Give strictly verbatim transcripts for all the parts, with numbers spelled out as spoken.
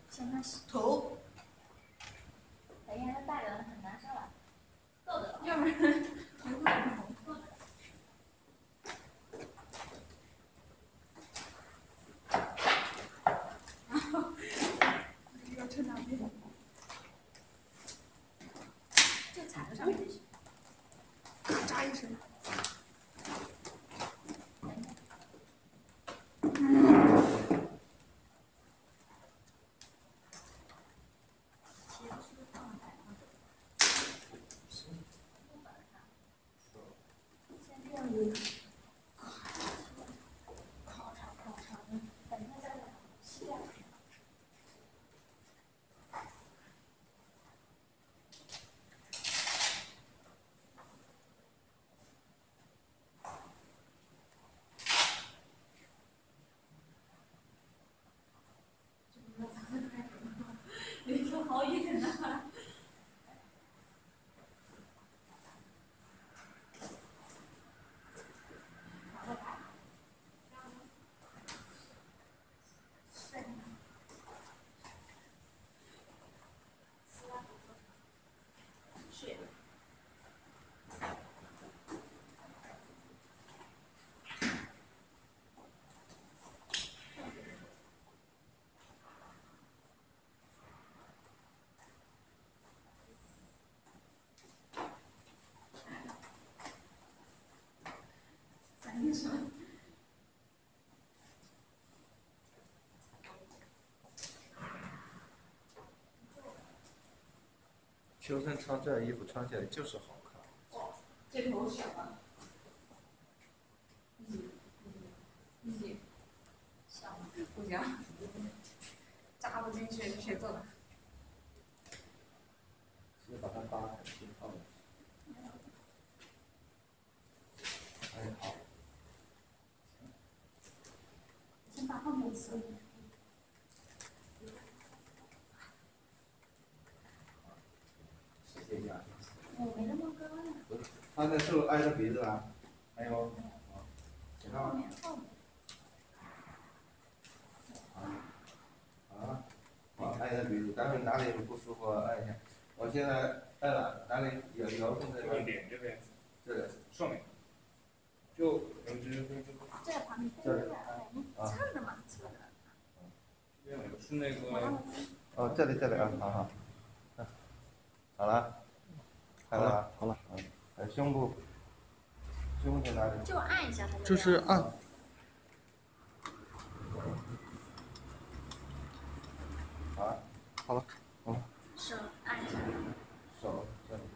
先开始。 头。 等一下，它大人很难受了。够的。 要不然头不红。 够的。 然后要撑两边。 就踩在上面就行。 咔嚓一声。 先这样子。 咔嚓咔嚓的。 等一下再吸掉。 你说好一点的。 是。 反应什么？ 秋生穿这衣服穿起来就是好看。 哇，这头小啊。一级，一级， 小吗？ 不行，扎不进去，谁做的？ 是把它扒开去放进去。哎，好。 先把后面撕。 试一下。 我没那么高呀。 不是，他那是不是挨着鼻子啊？还有。 后啊。 面后面。 啊。好，挨着鼻子，待会哪里不舒服按一下。我现在按了，哪里有遥控这个？ 脸这边。 这里。 上面。就有只就这个旁边。 这里。 侧着嘛，侧着。 这边是那个。 哦，这里这里啊，好好。好了。 好了，好了。 嗯，还有胸部。胸在哪里？ 就按一下它就。 就是按。 啊。 好了，好了。 手按一下。 手这里。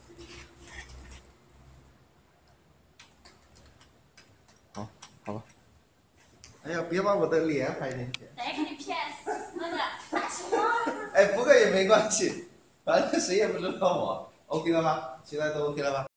好，好了。 哎呀，别把我的脸拍进去。 来给你 P S 那个大青蛙。 哎，不过也没关系，反正谁也不知道我。OK 了吗？现在都 OK 了吧？